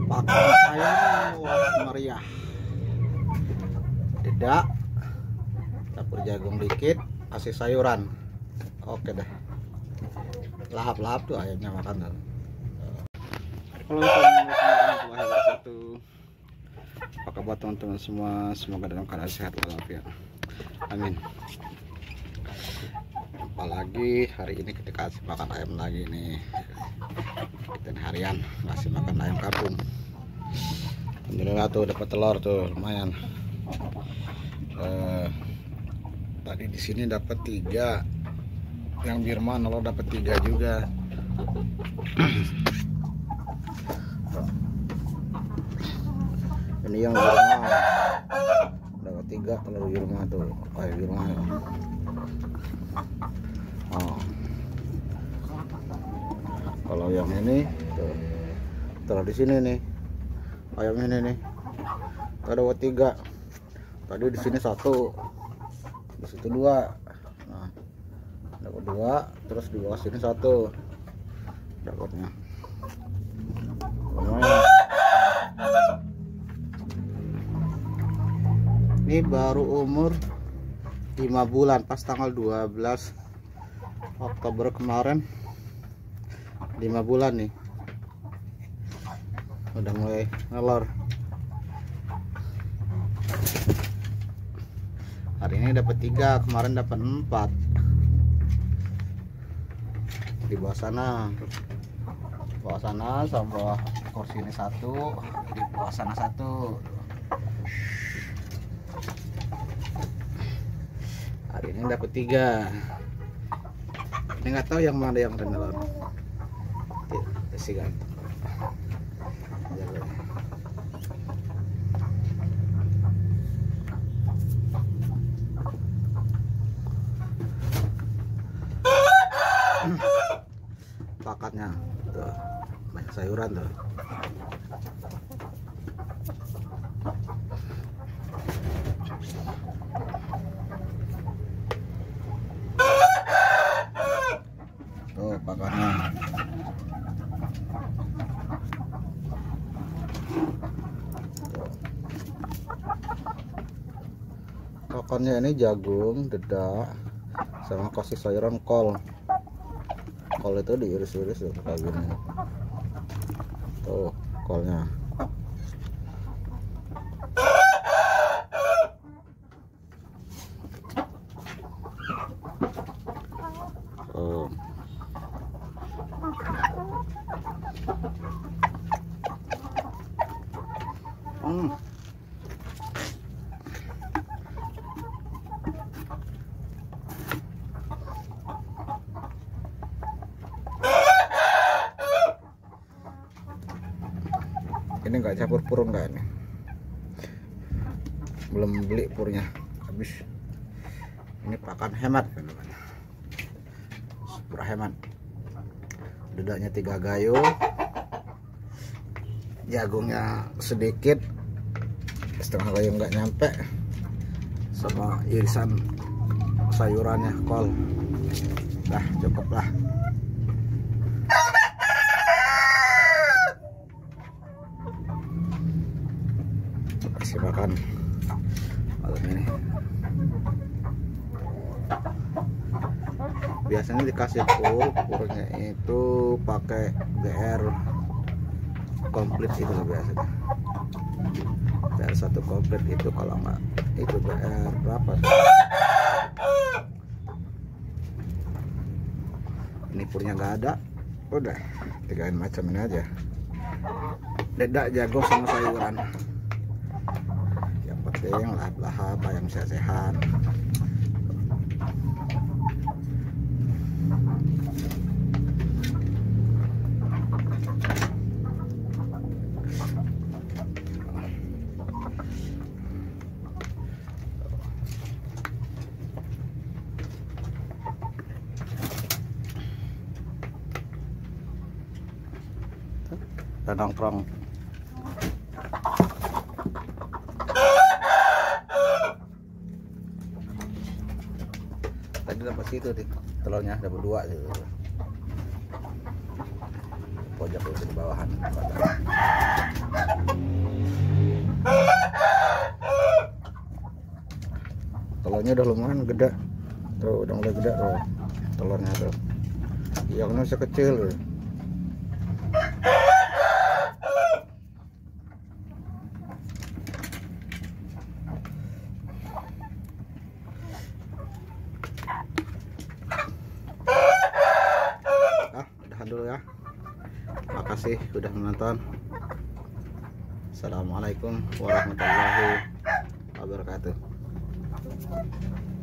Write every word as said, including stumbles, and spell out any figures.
pakan ayam wah meriah. Dedak, campur jagung dikit, kasih sayuran. Oke deh, lahap-lahap tuh ayamnya makan. Assalamualaikum warahmatullahi wabarakatuh. Apa kabar teman-teman semua? Semoga dalam keadaan sehat walafiat. Amin. Apalagi hari ini kita kasih makan ayam lagi nih. Kita harian kasih makan ayam kampung. Alhamdulillah tuh dapat telur tuh lumayan. Eh, tadi di sini dapat tiga. Yang Birman lo dapat tiga juga. Ini yang Birman dapat tiga telur Birman tuh. Ayam Birman. Oh. Kalau yang ini tuh, telur di sini nih. Ayam ini nih. Ada tiga. Tadi di sini satu. Di situ dua. Nah, dapat dua, terus di bawah sini satu. Dapatnya. Lumayan. Ini baru umur lima bulan, pas tanggal dua belas Oktober kemarin. lima bulan nih. Udah mulai ngelor. Hari ini dapat tiga, kemarin dapat empat. Di bawah sana, bawah sana sama kursi ini satu, di bawah sana satu. Hari ini dapat tiga. Ini nggak tahu yang mana yang rendah. Si ganteng. Pakatnya tuh banyak sayuran tuh. Tuh pakatnya. Pakannya ini jagung, dedak, sama kasih sayuran kol. Kol itu diiris-iris tuh kayak gini. Tuh kolnya. Tuh. Hmm. Ini nggak campur pur enggak nih, belum beli purnya habis. Ini pakan hemat teman-teman, super hemat. Dedaknya tiga gayo, jagungnya sedikit, setengah gayo nggak nyampe, sama irisan sayurannya kol. Dah cukup lah. Kasih makan malam ini. Biasanya dikasih pur, purnya itu pakai B R komplit itu biasanya. B R satu komplit itu, kalau enggak itu B R berapa? Ini purnya nggak ada, udah tigain macam ini aja. Dedak, jagung sama sayuran. Penting lahap-lahap ayam sehat-sehat. Dan nongkrong. Tadi dapat situ nih telurnya, dapat dua gitu. pojok itu di bawahan. Telurnya udah lumayan gede tuh, udah mulai gede tuh telurnya tuh. Yang masih kecil tuh. Ah, udahan dulu ya. Makasih sudah menonton. Assalamualaikum warahmatullahi wabarakatuh.